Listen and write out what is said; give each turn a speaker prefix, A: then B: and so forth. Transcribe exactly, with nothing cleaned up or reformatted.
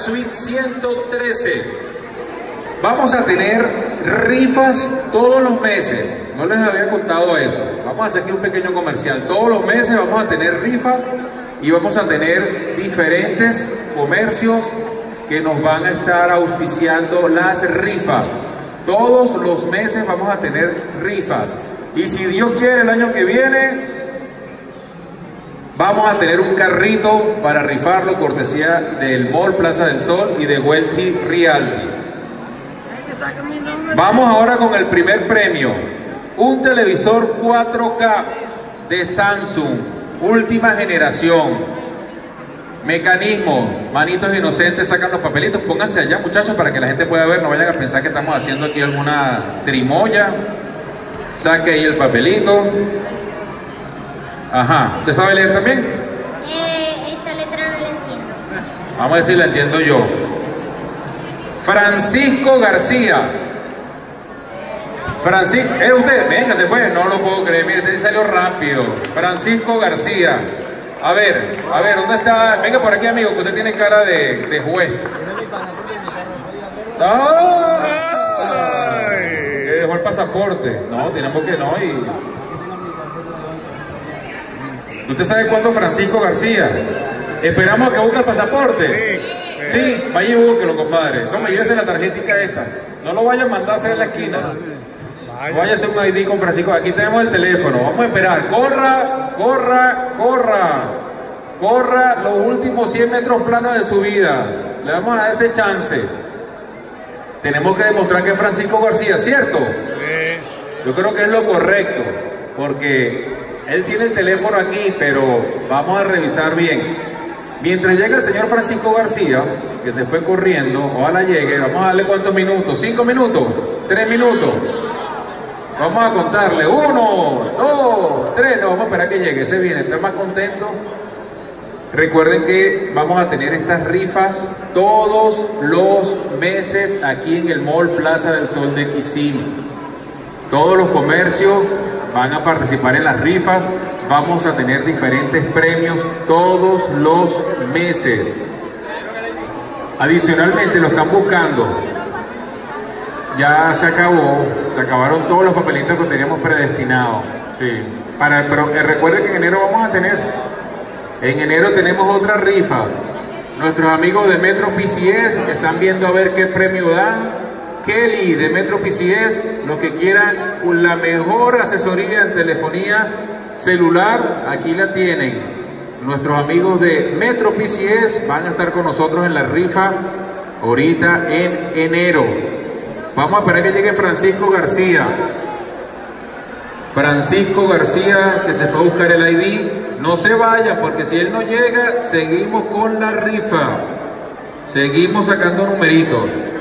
A: suite ciento trece. Vamos a tener rifas todos los meses. No les había contado eso. Vamos a hacer aquí un pequeño comercial. Todos los meses vamos a tener rifas y vamos a tener diferentes comercios que nos van a estar auspiciando las rifas. Todos los meses vamos a tener rifas. Y si Dios quiere, el año que viene vamos a tener un carrito para rifarlo, cortesía del Mall Plaza del Sol y de Wealthy Realty. Vamos ahora con el primer premio. Un televisor cuatro K de Samsung, última generación. Mecanismo, manitos inocentes sacan los papelitos. Pónganse allá, muchachos, para que la gente pueda ver. No vayan a pensar que estamos haciendo aquí alguna trimoya. Saque ahí el papelito. Ajá, ¿usted sabe leer también?
B: Eh, esta letra no la entiendo.
A: Vamos a ver si la entiendo yo. Francisco García. Francisco, ¿es usted? Venga, se puede. No lo puedo creer, mire, este salió rápido. Francisco García. A ver, a ver, ¿dónde está? Venga por aquí, amigo, que usted tiene cara de, de juez. ¡Ay! Que dejó el pasaporte. No, tenemos que no. Y... ¿usted sabe cuándo Francisco García? Esperamos a que busque el pasaporte. Sí, sí, vaya y búsquelo, compadre. Tome, llévese la tarjetita esta. No lo vaya a mandar a hacer en la esquina. Vaya a hacer un I D con Francisco. Aquí tenemos el teléfono. Vamos a esperar. Corra, corra, corra. Corra los últimos cien metros planos de su vida. Le vamos a dar ese chance. Tenemos que demostrar que es Francisco García, ¿cierto? Yo creo que es lo correcto. Porque él tiene el teléfono aquí, pero vamos a revisar bien. Mientras llega el señor Francisco García, que se fue corriendo, ojalá llegue, vamos a darle cuántos minutos, cinco minutos, tres minutos. Vamos a contarle, uno, dos, tres, no, vamos a esperar que llegue, ese viene, está más contento. Recuerden que vamos a tener estas rifas todos los meses aquí en el Mall Plaza del Sol de Kissimmee. Todos los comercios van a participar en las rifas, vamos a tener diferentes premios todos los meses. Adicionalmente lo están buscando. Ya se acabó, se acabaron todos los papelitos que teníamos predestinados. Sí. Para, pero eh, recuerden que en enero vamos a tener, en enero tenemos otra rifa. Nuestros amigos de Metro P C S están viendo a ver qué premio dan. Kelly de Metro P C S, los que quieran la mejor asesoría en telefonía celular, aquí la tienen. Nuestros amigos de Metro P C S van a estar con nosotros en la rifa ahorita en enero. Vamos a esperar que llegue Francisco García. Francisco García, que se fue a buscar el I D. No se vaya, porque si él no llega, seguimos con la rifa. Seguimos sacando numeritos.